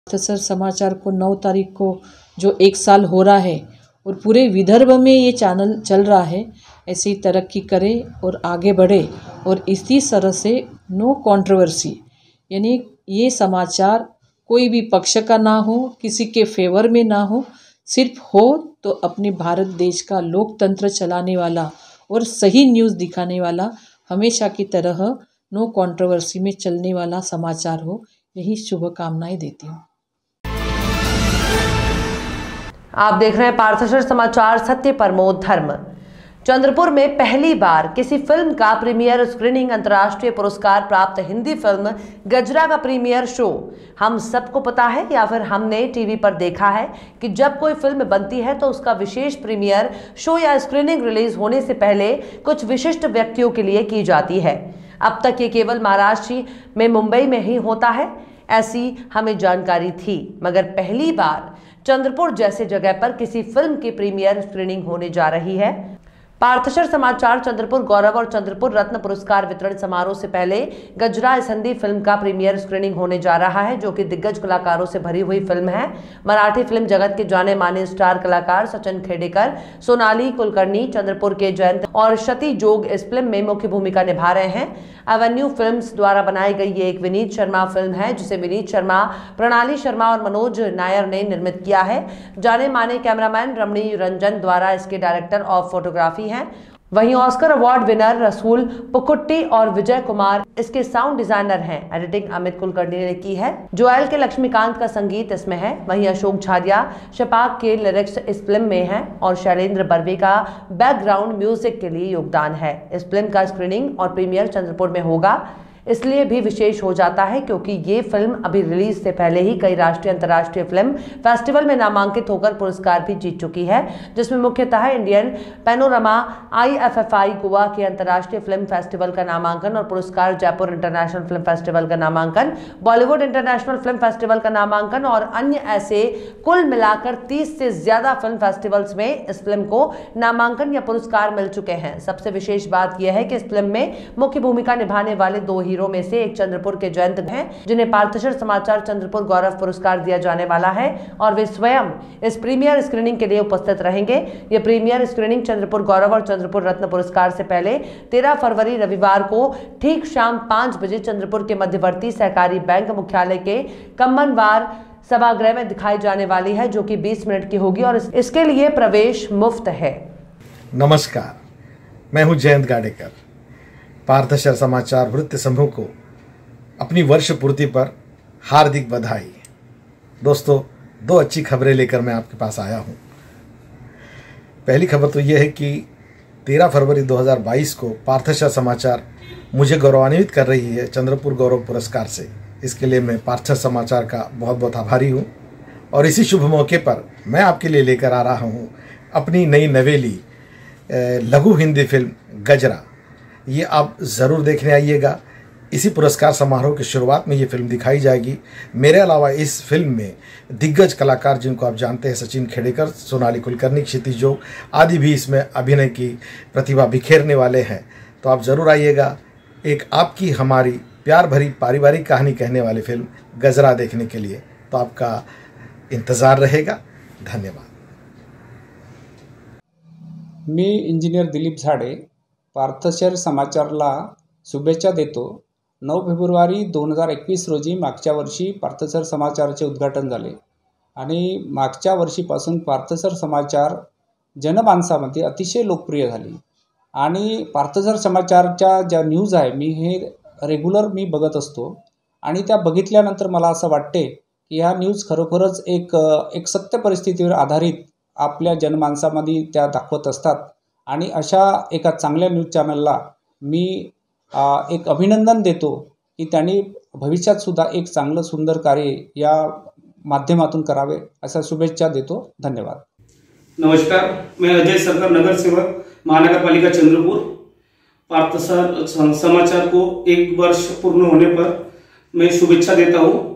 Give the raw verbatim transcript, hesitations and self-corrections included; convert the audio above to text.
पार्थसर समाचार को नौ तारीख को जो एक साल हो रहा है और पूरे विदर्भ में ये चैनल चल रहा है, ऐसे ही तरक्की करे और आगे बढ़े और इसी तरह से नो कंट्रोवर्सी, यानी ये समाचार कोई भी पक्ष का ना हो, किसी के फेवर में ना हो, सिर्फ हो तो अपने भारत देश का लोकतंत्र चलाने वाला और सही न्यूज़ दिखाने वाला, हमेशा की तरह नो कंट्रोवर्सी में चलने वाला समाचार हो। यही शुभकामनाएं देती हूँ। आप देख रहे हैं पार्थसर समाचार, सत्य परमो धर्म। चंद्रपुर में पहली बार किसी फिल्म का प्रीमियर स्क्रीनिंग। अंतर्राष्ट्रीय पुरस्कार प्राप्त हिंदी फिल्म गजरा का प्रीमियर शो। हम सबको पता है या फिर हमने टीवी पर देखा है कि जब कोई फिल्म बनती है तो उसका विशेष प्रीमियर शो या स्क्रीनिंग रिलीज होने से पहले कुछ विशिष्ट व्यक्तियों के लिए की जाती है। अब तक ये केवल महाराष्ट्र में मुंबई में ही होता है, ऐसी हमें जानकारी थी, मगर पहली बार चंद्रपुर जैसे जगह पर किसी फिल्म की प्रीमियर स्क्रीनिंग होने जा रही है। पार्थसर समाचार चंद्रपुर गौरव और चंद्रपुर रत्न पुरस्कार वितरण समारोह से पहले गजरा इस हिंदी फिल्म का प्रीमियर स्क्रीनिंग होने जा रहा है, जो कि दिग्गज कलाकारों से भरी हुई फिल्म है। मराठी फिल्म जगत के जाने माने स्टार कलाकार सचिन खेडेकर, सोनाली कुलकर्णी, चंद्रपुर के जयंत और शती जोग इस फिल्म में मुख्य भूमिका निभा रहे हैं। एवेन्यू फिल्म्स द्वारा बनाई गई ये एक विनीत शर्मा फिल्म है, जिसे विनीत शर्मा, प्रणाली शर्मा और मनोज नायर ने निर्मित किया है। जाने माने कैमरामैन रमणी रंजन द्वारा इसके डायरेक्टर ऑफ फोटोग्राफी हैं। वहीं ऑस्कर अवार्ड विनर रसूल पुकुट्टी और विजय कुमार इसके साउंड डिजाइनर हैं। एडिटिंग अमित कुलकर्णी ने की है। जोएल के लक्ष्मीकांत का संगीत इसमें है। वहीं अशोक झारिया शपाक के लिरिक्स इस फिल्म में हैं और शैलेंद्र बर्वे का बैकग्राउंड म्यूजिक के लिए योगदान है। इस फिल्म का स्क्रीनिंग और प्रीमियर चंद्रपुर में होगा, इसलिए भी विशेष हो जाता है क्योंकि ये फिल्म अभी रिलीज से पहले ही कई राष्ट्रीय अंतर्राष्ट्रीय फिल्म फेस्टिवल में नामांकित होकर पुरस्कार भी जीत चुकी है, जिसमें मुख्यतः Indian panorama, I F F I Goa के अंतर्राष्ट्रीय फिल्म फेस्टिवल का नामांकन और पुरस्कार, जयपुर इंटरनेशनल फिल्म फेस्टिवल का नामांकन, बॉलीवुड इंटरनेशनल फिल्म फेस्टिवल का नामांकन और अन्य ऐसे कुल मिलाकर तीस से ज्यादा फिल्म फेस्टिवल्स में इस फिल्म को नामांकन या पुरस्कार मिल चुके हैं। सबसे विशेष बात यह है कि इस फिल्म में मुख्य भूमिका निभाने वाले दो हीरो में से एक चंद्रपुर के जयंत हैं, जिन्हें पार्थसर समाचार चंद्रपुर गौरव पुरस्कार दिया जाने वाला है और वे स्वयं इस प्रीमियर स्क्रीनिंग के लिए उपस्थित रहेंगे। ये प्रीमियर स्क्रीनिंग चंद्रपुर गौरव और चंद्रपुर रत्न पुरस्कार से पहले तेरह फरवरी रविवार को ठीक शाम पांच बजे चंद्रपुर के मध्यवर्ती सहकारी बैंक मुख्यालय के कम्मनवार सभागृह में दिखाई जाने वाली है, जो कि बीस मिनट की होगी और इसके लिए प्रवेश मुफ्त है। नमस्कार, मैं हूं जयंत गाडेकर। पार्थसर समाचार वृत्त समूह को अपनी वर्ष पूर्ति पर हार्दिक बधाई। दोस्तों, दो अच्छी खबरें लेकर मैं आपके पास आया हूं। पहली खबर तो यह है कि तेरह फरवरी दो हज़ार बाईस को पार्थसर समाचार मुझे गौरवान्वित कर रही है चंद्रपुर गौरव पुरस्कार से। इसके लिए मैं पार्थसर समाचार का बहुत बहुत आभारी हूं और इसी शुभ मौके पर मैं आपके लिए लेकर आ रहा हूं अपनी नई नवेली लघु हिंदी फिल्म गजरा। ये आप ज़रूर देखने आइएगा। इसी पुरस्कार समारोह की शुरुआत में ये फिल्म दिखाई जाएगी। मेरे अलावा इस फिल्म में दिग्गज कलाकार जिनको आप जानते हैं, सचिन खेडेकर, सोनाली कुलकर्णी, क्षिति जोग आदि भी इसमें अभिनय की प्रतिभा बिखेरने वाले हैं। तो आप ज़रूर आइएगा। एक आपकी हमारी प्यार भरी पारिवारिक कहानी कहने वाली फिल्म गजरा देखने के लिए तो आपका इंतज़ार रहेगा। धन्यवाद। मी इंजिनियर दिलीप झाडे पार्थसर समाचारला शुभेच्छा देतो। नऊ फेब्रुवारी दोन हजार एकवीस रोजी मागच्या वर्षी पार्थसर समाचारचे उद्घाटन झाले आणि मागच्या वर्षीपासून पार्थसर समाचार जनमानसामध्ये अतिशय लोकप्रिय झाली आणि पार्थसर समाचारच्या ज्या न्यूज आहे मी हे रेग्युलर मी बघत असतो आणि त्या बघितल्यानंतर मला असं वाटते की ह्या न्यूज खरोखरच एक एक सत्य परिस्थितीवर आधारित आपल्या जनमानसामध्ये त्या दाखवत असतात आणि अशा एका चांगल्या न्यूज चॅनलला मी एक अभिनंदन देतो की त्यांनी भविष्यात सुद्धा एक चांगलं सुंदर कार्य या माध्यमातून करावे अशा शुभेच्छा देतो। धन्यवाद। नमस्कार, मैं अजय सरकार, नगरसेवक महानगरपालिका चंद्रपुर। पार्थसर समाचार को एक वर्ष पूर्ण होने पर मैं शुभेच्छा देता हूँ।